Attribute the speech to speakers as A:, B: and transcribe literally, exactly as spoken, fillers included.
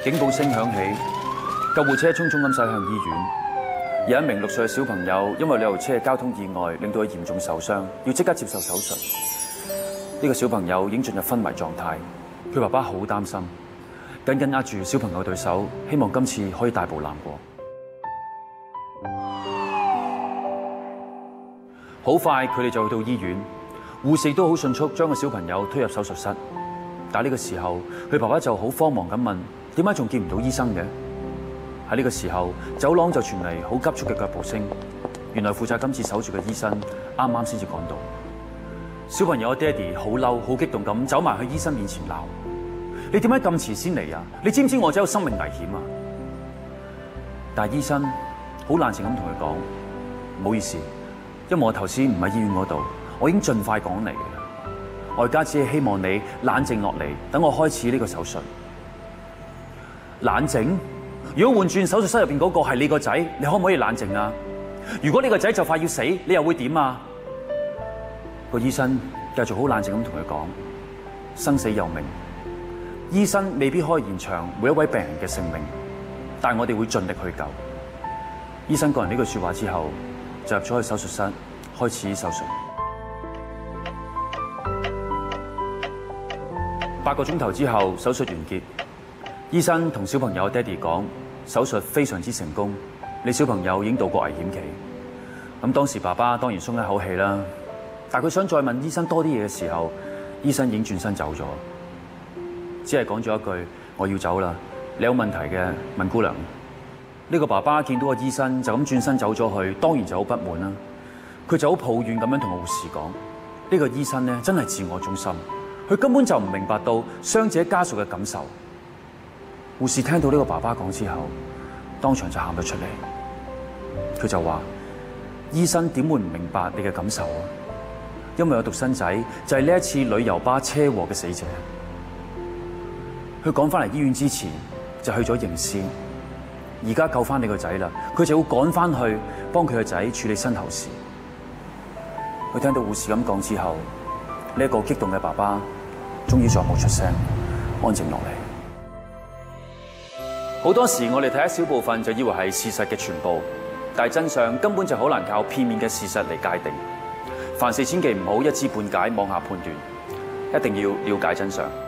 A: 警報聲響起，救護車匆匆咁駛向醫院。有一名六歲嘅小朋友因為旅遊車嘅交通意外，令到佢嚴重受傷，要即刻接受手術。呢個小朋友已經進入昏迷狀態，佢爸爸好擔心，緊緊握住小朋友對手，希望今次可以大步攬過。好快，佢哋就去到醫院，護士都好迅速將個小朋友推入手術室。但係呢個時候，佢爸爸就好慌忙咁問：點解仲見唔到醫生嘅？喺呢個時候，走廊就傳嚟好急促嘅腳步聲。原來負責今次手術嘅醫生啱啱先至趕到。小朋友嘅爹哋好嬲，好激動咁走埋去醫生面前鬧：你點解咁遲先嚟啊？你知唔知我仔有生命危險啊？但係醫生好冷靜咁同佢講：唔好意思，因為我頭先唔喺醫院嗰度，我已經盡快趕嚟嘅啦。我而家只係希望你冷靜落嚟，等我開始呢個手術。冷靜？如果換轉手術室入邊嗰個係你個仔，你可唔可以冷靜啊？如果你個仔就快要死，你又會點啊？個醫生繼續好冷靜咁同佢講：生死有命，醫生未必可以延長每一位病人嘅性命，但係我哋會盡力去救。醫生講完呢句說話之後，就入咗去手術室開始手術。八個鐘頭之後，手術完結。醫生同小朋友嘅爹哋講：手術非常之成功，你小朋友已經度過危險期。咁當時爸爸當然鬆一口氣啦，但佢想再問醫生多啲嘢嘅時候，醫生已經轉身走咗，只係講咗一句：我要走啦，你有問題嘅問姑娘。呢個爸爸見到個醫生就咁轉身走咗去，當然就好不滿啦。佢就好抱怨咁樣同個護士講：呢個醫生咧真係自我中心，佢根本就唔明白到傷者家屬嘅感受。護士聽到呢個爸爸講之後，當場就喊咗出嚟。佢就話：醫生點會唔明白你嘅感受啊？因為我獨生仔就係呢一次旅遊巴車禍嘅死者。佢趕翻嚟醫院之前就去咗營屍，而家救翻你個仔啦，佢就要趕翻去幫佢個仔處理身後事。佢聽到護士咁講之後，呢一個激動嘅爸爸終於再冇出聲，安靜落嚟。好多時我哋睇一小部分就以為係事實嘅全部，但係真相根本就好難靠片面嘅事實嚟界定。凡事千祈唔好一知半解，妄下判斷，一定要了解真相。